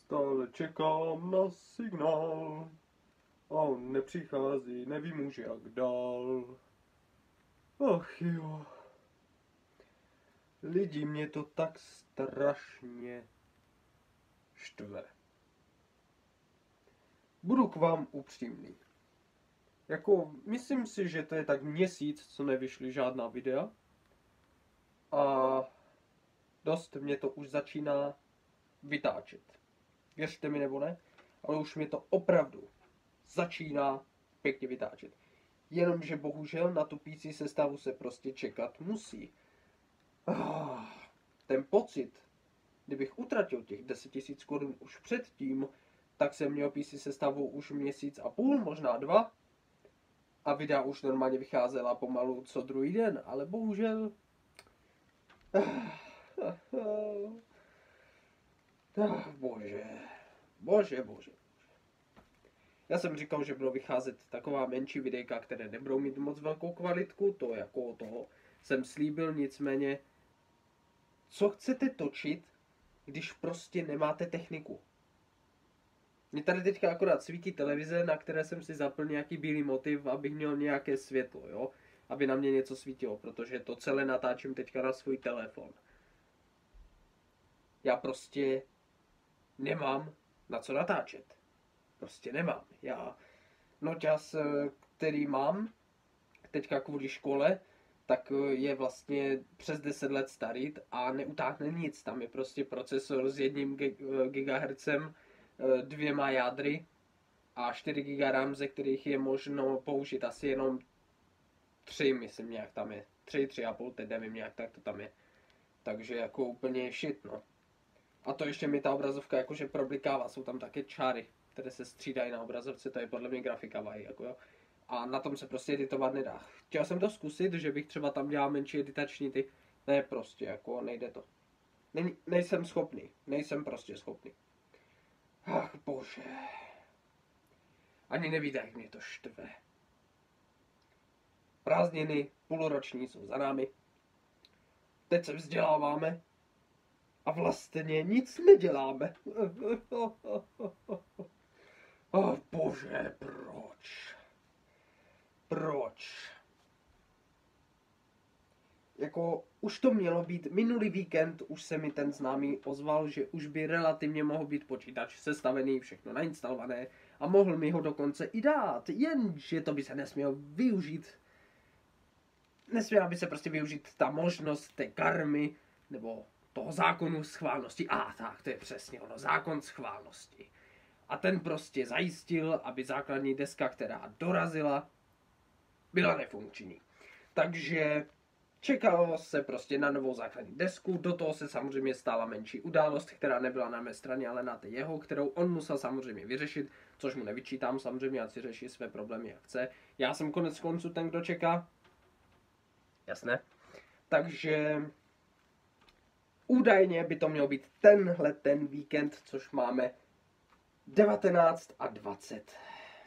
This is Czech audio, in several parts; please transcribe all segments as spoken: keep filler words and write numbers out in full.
Stále čekám na signál a on nepřichází, nevím už jak dál. Ach jo. Lidi, mě to tak strašně štve. Budu k vám upřímný. Jako, myslím si, že to je tak měsíc, co nevyšly žádná videa. A dost mě to už začíná vytáčet. Věřte mi nebo ne, ale už mě to opravdu začíná pěkně vytáčet. Jenomže bohužel na tu P C sestavu se prostě čekat musí. Ah, ten pocit, kdybych utratil těch deset tisíc korun už předtím, tak jsem měl P C sestavu už měsíc a půl, možná dva. A videa už normálně vycházela pomalu co druhý den, ale bohužel... Ah, bože, bože, bože. Já jsem říkal, že budou vycházet taková menší videjka, které nebudou mít moc velkou kvalitku, to jako toho jsem slíbil, nicméně, co chcete točit, když prostě nemáte techniku? Mně tady teďka akorát svítí televize, na které jsem si zapl nějaký bílý motiv, abych měl nějaké světlo, jo? Aby na mě něco svítilo, protože to celé natáčím teďka na svůj telefon. Já prostě nemám na co natáčet. Prostě nemám. Já noťaz, který mám teďka kvůli škole, tak je vlastně přes deset let starý a neutáhne nic. Tam je prostě procesor s jedním gigahertzem, dvěma jádry a čtyři giga RAM, ze kterých je možno použít asi jenom tři, myslím nějak tam je. tři, tři a půl, teď nevím nějak, tak to tam je. Takže jako úplně shit, no. A to ještě mi ta obrazovka jakože problikává, jsou tam také čáry, které se střídají na obrazovce, to je podle mě grafika vají, jako jo. A na tom se prostě editovat nedá. Chtěl jsem to zkusit, že bych třeba tam dělal menší editační ty, ne prostě, jako nejde to. Ne, nejsem schopný, nejsem prostě schopný. Ach bože. Ani nevíte, jak mě to štve. Prázdniny půlroční jsou za námi. Teď se vzděláváme. A vlastně nic neděláme. Oh bože, proč? Proč? Jako, už to mělo být, minulý víkend už se mi ten známý ozval, že už by relativně mohl být počítač sestavený, všechno nainstalované a mohl mi ho dokonce i dát, jenže to by se nesmělo využít. Nesměla by se prostě využít ta možnost té karmy, nebo toho zákonu schválnosti. A ah, tak, to je přesně ono, zákon schválnosti. A ten prostě zajistil, aby základní deska, která dorazila, byla nefunkční. Takže čekalo se prostě na novou základní desku, do toho se samozřejmě stala menší událost, která nebyla na mé straně, ale na té jeho, kterou on musel samozřejmě vyřešit, což mu nevyčítám, samozřejmě, ať si řeší své problémy jak chce. Já jsem konec konců ten, kdo čeká. Jasné. Takže údajně by to mělo být tenhle ten víkend, což máme devatenáct a dvacet.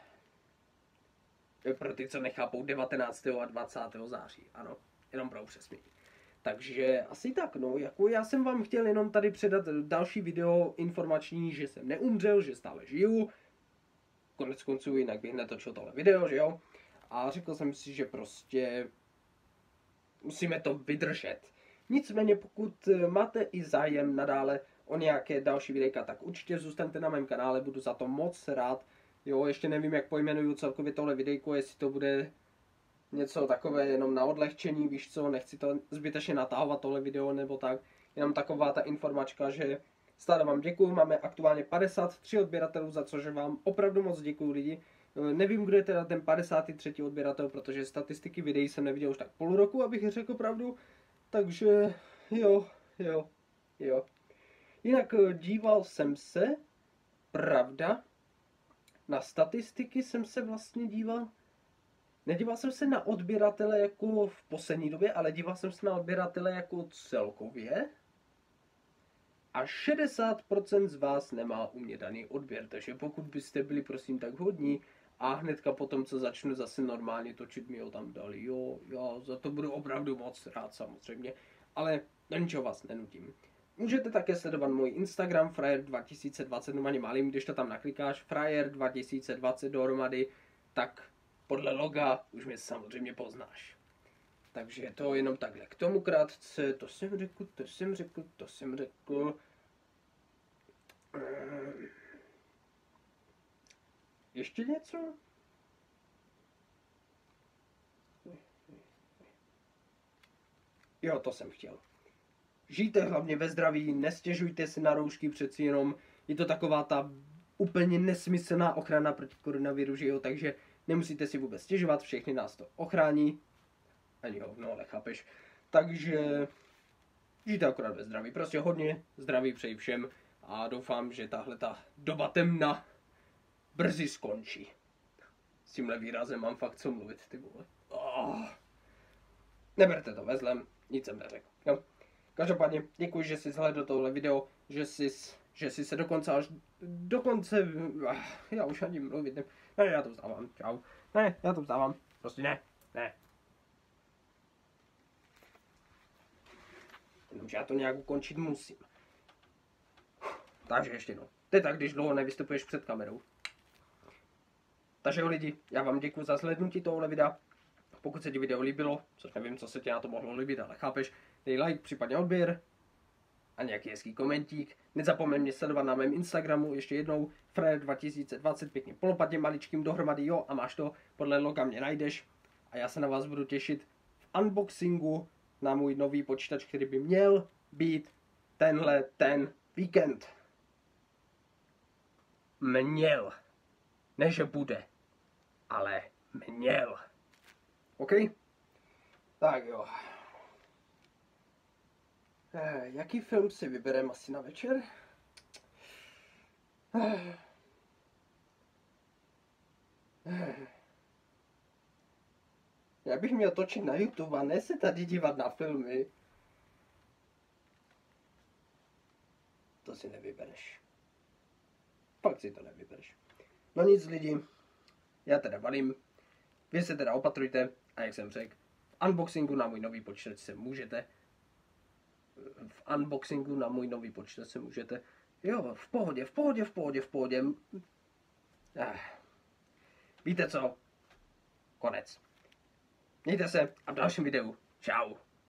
Pro ty, co nechápou, devatenáctého a dvacátého září, ano, jenom pro upřesnění. Takže asi tak, no, jako já jsem vám chtěl jenom tady předat další video informační, že jsem neumřel, že stále žiju. Konec konců jinak bych netočil tohle video, že jo. A řekl jsem si, že prostě musíme to vydržet. Nicméně pokud máte i zájem nadále o nějaké další videjka, tak určitě zůstaňte na mém kanále, budu za to moc rád. Jo, ještě nevím, jak pojmenuju celkově tohle videjko, jestli to bude něco takové jenom na odlehčení, víš co, nechci to zbytečně natahovat tohle video nebo tak. Jenom taková ta informačka, že stále vám děkuju, máme aktuálně padesát tři odběratelů, za což vám opravdu moc děkuju lidi. Nevím, kdo je teda ten padesátý třetí odběratel, protože statistiky videí jsem neviděl už tak půl roku, abych řekl pravdu. Takže jo, jo, jo. Jinak díval jsem se, pravda, na statistiky jsem se vlastně díval. Nedíval jsem se na odběratele jako v poslední době, ale díval jsem se na odběratele jako celkově. A šedesát procent z vás nemá u mě daný odběr, takže pokud byste byli prosím tak hodní a hnedka potom, co začnu zase normálně točit, mi ho tam dali, jo, já za to budu opravdu moc rád samozřejmě, ale na ničeho vás nenutím. Můžete také sledovat můj Instagram Frajer dva tisíce dvacet, no ani malým, když to tam naklikáš, Frajer dva tisíce dvacet dohromady, tak podle loga už mě samozřejmě poznáš. Takže to jenom takhle. K tomu krátce, to jsem řekl, to jsem řekl, to jsem řekl. Ještě něco? Jo, to jsem chtěl. Žijte hlavně ve zdraví, nestěžujte si na roušky, přeci jenom je to taková ta úplně nesmyslná ochrana proti koronaviru, že jo, takže nemusíte si vůbec stěžovat, všechny nás to ochrání. Ani hovno, ale chápeš. Takže žijte akorát ve zdraví, prostě hodně zdraví přeji všem a doufám, že tahle ta doba temna brzy skončí. S tímhle výrazem mám fakt co mluvit, ty vole. Oh. Neberte to vezlem, nic jsem neřekl. Jo. Každopádně děkuji, že jsi zhlédl tohle video, že jsi, že jsi se dokonce až dokonce, já už ani mluvit ne, ne, já to vzdávám, čau, ne, já to vzdávám, prostě ne, ne. Jenomže já to nějak ukončit musím. Takže ještě jednou, to je tak, když dlouho nevystupuješ před kamerou. Takže jo lidi, já vám děkuji za zhlédnutí tohle videa. Pokud se ti video líbilo, což nevím, co se ti na to mohlo líbit, ale chápeš, dej like, případně odběr a nějaký hezký komentík. Nezapomeň mě sledovat na mém Instagramu, ještě jednou, Frajer dva tisíce dvacet, pěkně polopatně, maličkým dohromady, jo, a máš to, podle loga mě najdeš. A já se na vás budu těšit v unboxingu na můj nový počítač, který by měl být tenhle ten víkend. Měl. Ne, že bude, ale měl. OK? Tak jo. Eh, jaký film si vybereme asi na večer? Eh. Eh. Já bych měl točit na YouTube a ne se tady dívat na filmy. To si nevybereš. Fakt si to nevybereš. No nic lidi, já teda valím. Vy se teda opatrujte a jak jsem řekl, v unboxingu na můj nový počítač se můžete v unboxingu na můj nový počítač se můžete jo, v pohodě, v pohodě, v pohodě, v pohodě. Ah. Víte co? Konec. Mějte se a v dalším videu. Čau.